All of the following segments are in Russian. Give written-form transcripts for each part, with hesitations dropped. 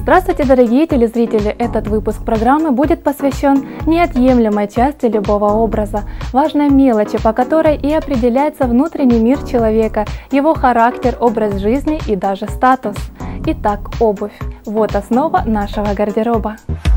Здравствуйте, дорогие телезрители! Этот выпуск программы будет посвящен неотъемлемой части любого образа, важной мелочи, по которой и определяется внутренний мир человека, его характер, образ жизни и даже статус. Итак, обувь. Вот основа нашего гардероба.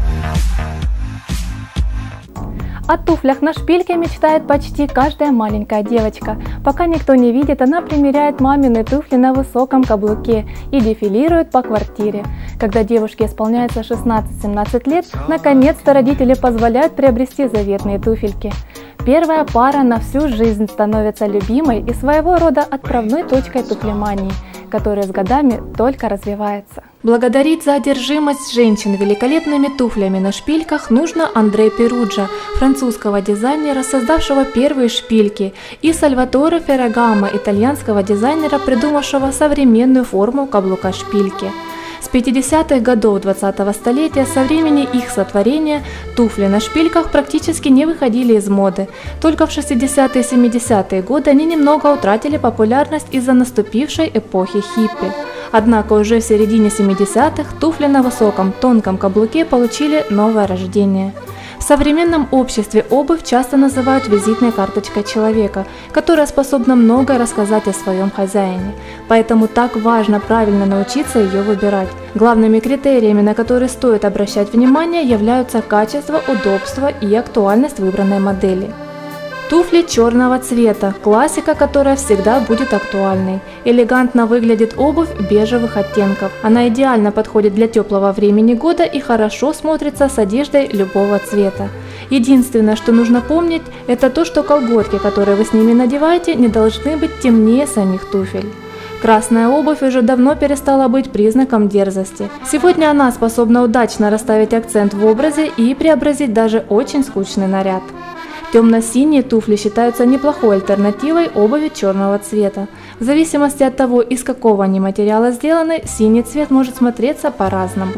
О туфлях на шпильке мечтает почти каждая маленькая девочка. Пока никто не видит, она примеряет мамины туфли на высоком каблуке и дефилирует по квартире. Когда девушке исполняется 16-17 лет, наконец-то родители позволяют приобрести заветные туфельки. Первая пара на всю жизнь становится любимой и своего рода отправной точкой туфлемании, которая с годами только развивается. Благодарить за одержимость женщин великолепными туфлями на шпильках нужно Андре Перуджа, французского дизайнера, создавшего первые шпильки, и Сальваторе Феррагамо, итальянского дизайнера, придумавшего современную форму каблука шпильки. С 50-х годов 20-го столетия, со времени их сотворения, туфли на шпильках практически не выходили из моды. Только в 60-е и 70-е годы они немного утратили популярность из-за наступившей эпохи хиппи. Однако уже в середине 70-х туфли на высоком тонком каблуке получили новое рождение. В современном обществе обувь часто называют визитной карточкой человека, которая способна многое рассказать о своем хозяине. Поэтому так важно правильно научиться ее выбирать. Главными критериями, на которые стоит обращать внимание, являются качество, удобство и актуальность выбранной модели. Туфли черного цвета – классика, которая всегда будет актуальной. Элегантно выглядит обувь бежевых оттенков. Она идеально подходит для теплого времени года и хорошо смотрится с одеждой любого цвета. Единственное, что нужно помнить, это то, что колготки, которые вы с ними надеваете, не должны быть темнее самих туфель. Красная обувь уже давно перестала быть признаком дерзости. Сегодня она способна удачно расставить акцент в образе и преобразить даже очень скучный наряд. Темно-синие туфли считаются неплохой альтернативой обуви черного цвета. В зависимости от того, из какого они материала сделаны, синий цвет может смотреться по-разному.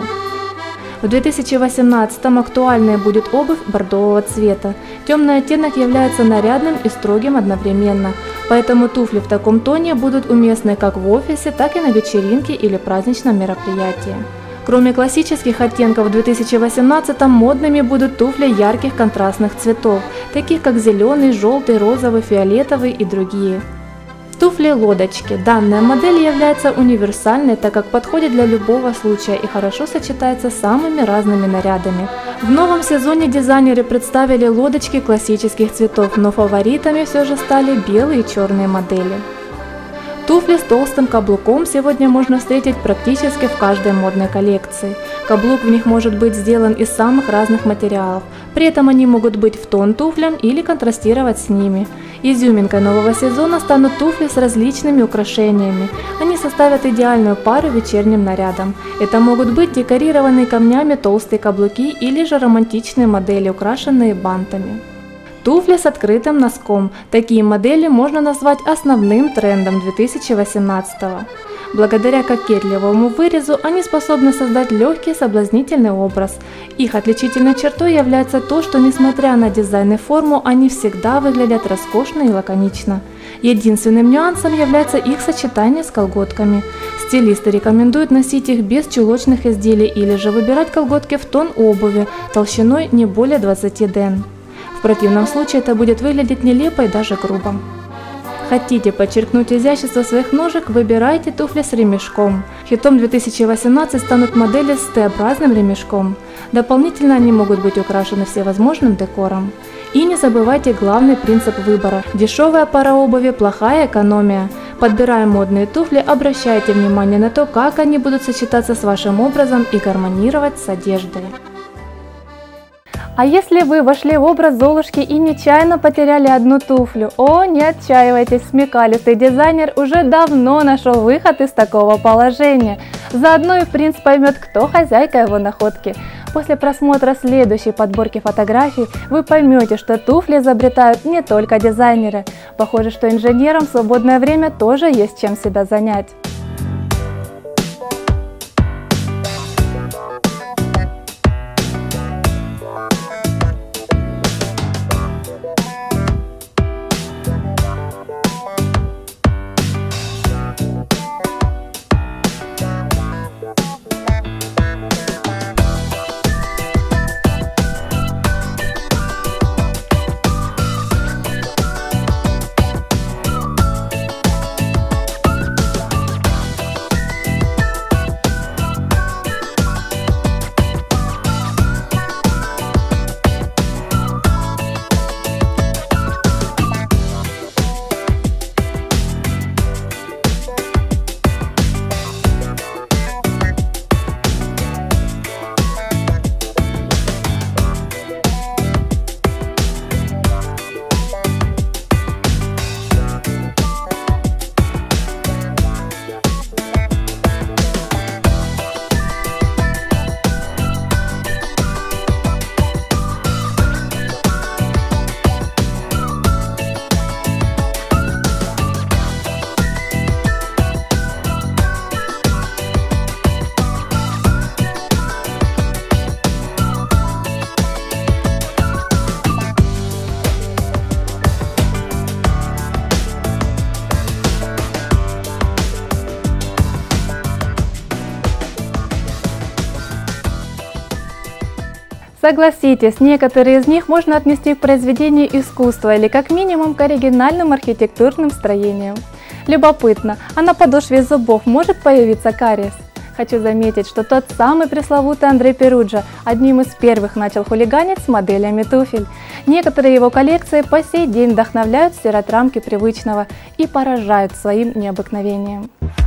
В 2018-м актуальной будет обувь бордового цвета. Темный оттенок является нарядным и строгим одновременно, поэтому туфли в таком тоне будут уместны как в офисе, так и на вечеринке или праздничном мероприятии. Кроме классических оттенков, в 2018-м модными будут туфли ярких контрастных цветов, таких как зеленый, желтый, розовый, фиолетовый и другие. Туфли-лодочки. Данная модель является универсальной, так как подходит для любого случая и хорошо сочетается с самыми разными нарядами. В новом сезоне дизайнеры представили лодочки классических цветов, но фаворитами все же стали белые и черные модели. Туфли с толстым каблуком сегодня можно встретить практически в каждой модной коллекции. Каблук в них может быть сделан из самых разных материалов, при этом они могут быть в тон туфлям или контрастировать с ними. Изюминкой нового сезона станут туфли с различными украшениями. Они составят идеальную пару вечерним нарядам. Это могут быть декорированные камнями толстые каблуки или же романтичные модели, украшенные бантами. Туфли с открытым носком. Такие модели можно назвать основным трендом 2018-го. Благодаря кокетливому вырезу они способны создать легкий соблазнительный образ. Их отличительной чертой является то, что несмотря на дизайн и форму, они всегда выглядят роскошно и лаконично. Единственным нюансом является их сочетание с колготками. Стилисты рекомендуют носить их без чулочных изделий или же выбирать колготки в тон обуви толщиной не более 20 ден. В противном случае это будет выглядеть нелепо и даже грубо. Хотите подчеркнуть изящество своих ножек, выбирайте туфли с ремешком. Хитом 2018 станут модели с Т-образным ремешком. Дополнительно они могут быть украшены всевозможным декором. И не забывайте главный принцип выбора. Дешевая пара обуви – плохая экономия. Подбирая модные туфли, обращайте внимание на то, как они будут сочетаться с вашим образом и гармонировать с одеждой. А если вы вошли в образ Золушки и нечаянно потеряли одну туфлю? О, не отчаивайтесь, смекалистый дизайнер уже давно нашел выход из такого положения. Заодно и принц поймет, кто хозяйка его находки. После просмотра следующей подборки фотографий вы поймете, что туфли изобретают не только дизайнеры. Похоже, что инженерам в свободное время тоже есть чем себя занять. Согласитесь, некоторые из них можно отнести к произведению искусства или как минимум к оригинальным архитектурным строениям. Любопытно, а на подошве зубов может появиться кариес? Хочу заметить, что тот самый пресловутый Андрей Перуджа одним из первых начал хулиганить с моделями туфель. Некоторые его коллекции по сей день вдохновляют стирать рамки привычного и поражают своим необыкновением.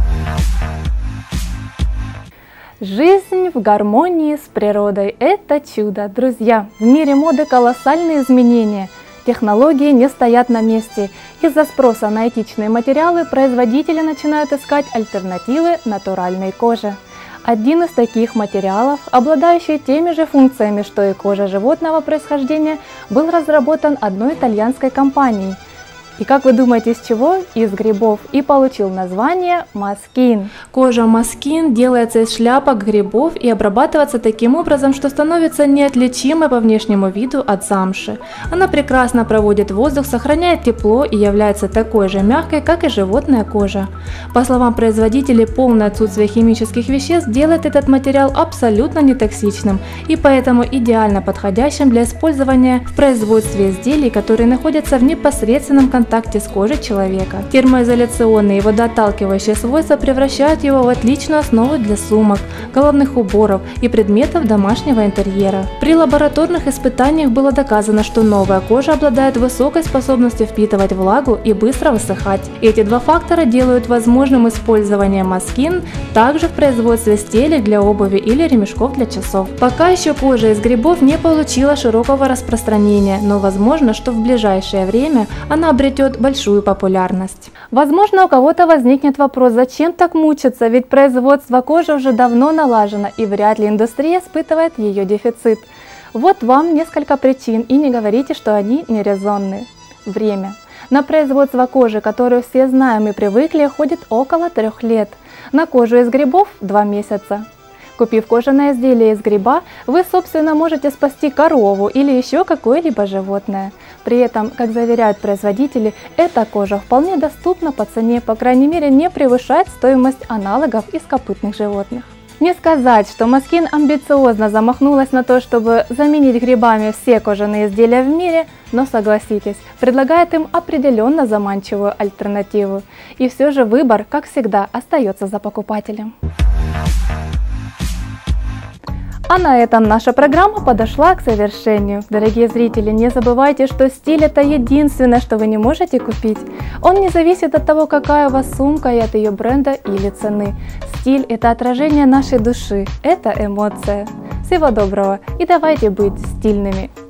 Жизнь в гармонии с природой – это чудо. Друзья, в мире моды колоссальные изменения. Технологии не стоят на месте. Из-за спроса на этичные материалы производители начинают искать альтернативы натуральной коже. Один из таких материалов, обладающий теми же функциями, что и кожа животного происхождения, был разработан одной итальянской компанией. И как вы думаете, из чего? Из грибов, и получил название Маскин. Кожа Маскин делается из шляпок грибов и обрабатывается таким образом, что становится неотличимой по внешнему виду от замши. Она прекрасно проводит воздух, сохраняет тепло и является такой же мягкой, как и животная кожа. По словам производителей, полное отсутствие химических веществ делает этот материал абсолютно нетоксичным и поэтому идеально подходящим для использования в производстве изделий, которые находятся в непосредственном контакте с кожей человека. Термоизоляционные и водоотталкивающие свойства превращают его в отличную основу для сумок, головных уборов и предметов домашнего интерьера. При лабораторных испытаниях было доказано, что новая кожа обладает высокой способностью впитывать влагу и быстро высыхать. Эти два фактора делают возможным использование Маскин также в производстве стелек для обуви или ремешков для часов. Пока еще кожа из грибов не получила широкого распространения, но возможно, что в ближайшее время она обретет большую популярность. Возможно, у кого-то возникнет вопрос, зачем так мучиться, ведь производство кожи уже давно налажено и вряд ли индустрия испытывает ее дефицит. Вот вам несколько причин, и не говорите, что они нерезонные. Время. На производство кожи, которую все знаем и привыкли, уходит около 3 лет. На кожу из грибов 2 месяца. Купив кожаное изделие из гриба, вы, собственно, можете спасти корову или еще какое-либо животное. При этом, как заверяют производители, эта кожа вполне доступна по цене, по крайней мере, не превышает стоимость аналогов из копытных животных. Не сказать, что Маскин амбициозно замахнулась на то, чтобы заменить грибами все кожаные изделия в мире, но согласитесь, предлагает им определенно заманчивую альтернативу. И все же выбор, как всегда, остается за покупателем. А на этом наша программа подошла к завершению. Дорогие зрители, не забывайте, что стиль – это единственное, что вы не можете купить. Он не зависит от того, какая у вас сумка и от ее бренда или цены. Стиль – это отражение нашей души, это эмоция. Всего доброго и давайте быть стильными!